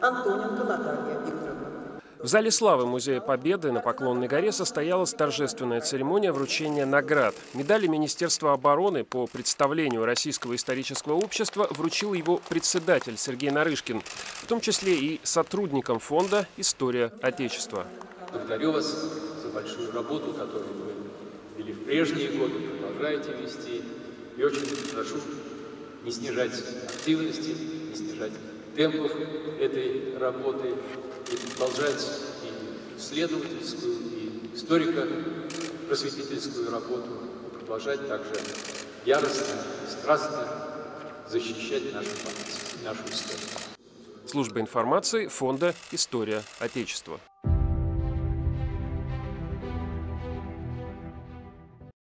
Антоненко Наталья Викторовна. В зале славы Музея Победы на Поклонной горе состоялась торжественная церемония вручения наград. Медали Министерства обороны по представлению Российского исторического общества вручил его председатель Сергей Нарышкин, в том числе и сотрудникам фонда «История Отечества». Благодарю вас за большую работу, которую вы вели в прежние годы, продолжаете вести. И очень прошу не снижать активности, не снижать темпов этой работы и продолжать и исследовательскую, и историко-просветительскую работу, и продолжать также яростно и страстно защищать нашу память, нашу историю. Служба информации фонда «История Отечества».